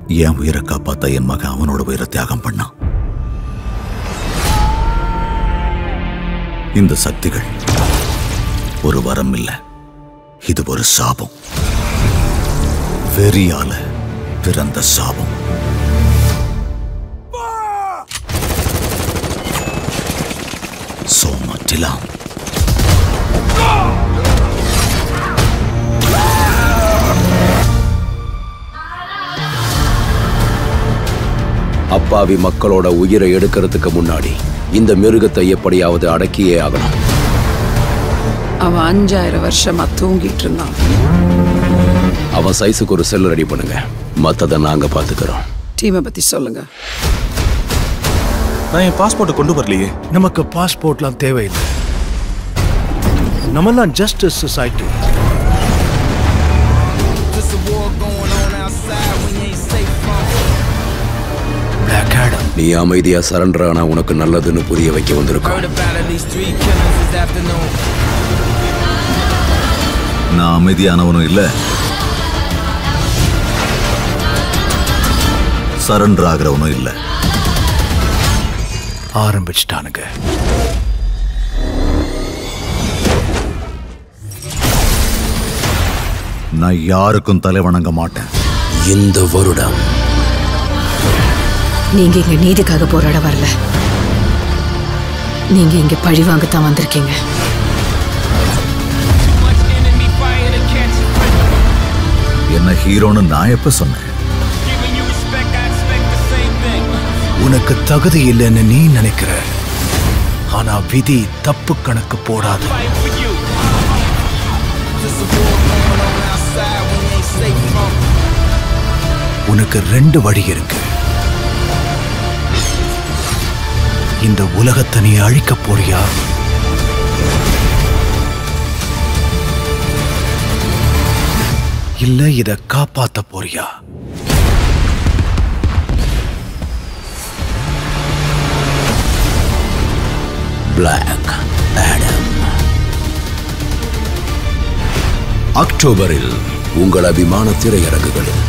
என் உயிரை காப்பாத்த என் மகன் அவனோட உயிரை தியாகம் பண்ணான். இந்த சக்திகள் ஒரு வரம் இல்ல, இது ஒரு சாபம். வெறியால பிறந்த சாபம். சோமட்டிலாம் அப்பாவி மக்களோட உயிரை எடுக்கிறதுக்கு முன்னாடி இந்த மிருகத்தை எப்படியாவது அடக்கியே ஆகணும். அவன் 5000 வருஷமா தூங்கிட்டு இருந்தான். அவன் சைஸுக்கு ஒரு செல் ரெடி பண்ணுங்க, மத்ததை நாங்க பாத்துக்கிறோம். டீமை பத்தி சொல்லுங்க. நான் என் பாஸ்போர்ட்டை கொண்டு வரலையே. நமக்கு பாஸ்போர்ட்லாம் தேவையில்லை. நம்மெல்லாம் ஜஸ்டிஸ் சொசைட்டி. நீ அமைதியா சரண்டர் ஆனா உனக்கு நல்லதுன்னு புரிய வைக்க வந்திருக்கோம். நான் அமைதியானவனும் இல்ல, சரண்டர் ஆகிறவனும் இல்ல. ஆரம்பிச்சிட்டானுங்க. நான் யாருக்கும் தலை வணங்க மாட்டேன். இந்த வருடம் நீங்க இங்க நீதிக்காக போராட வரல, நீங்க இங்க பழி வாங்கத்தான் வந்திருக்கீங்க. என்ன ஹீரோன்னு நான் எப்ப சொன்னேன்? உனக்கு தகுதி இல்லைன்னு நீ நினைக்கிற, ஆனா விதி தப்பு கணக்கு போடாது. உனக்கு 2 வழி இருக்கு. இந்த உலகத்தை நீ அழிக்க போறியா, இல்ல இத காப்பாத்த போறியா? பிளாக் ஆடம் அக்டோபரில் உங்கள் அபிமான திரையரங்குகளில்.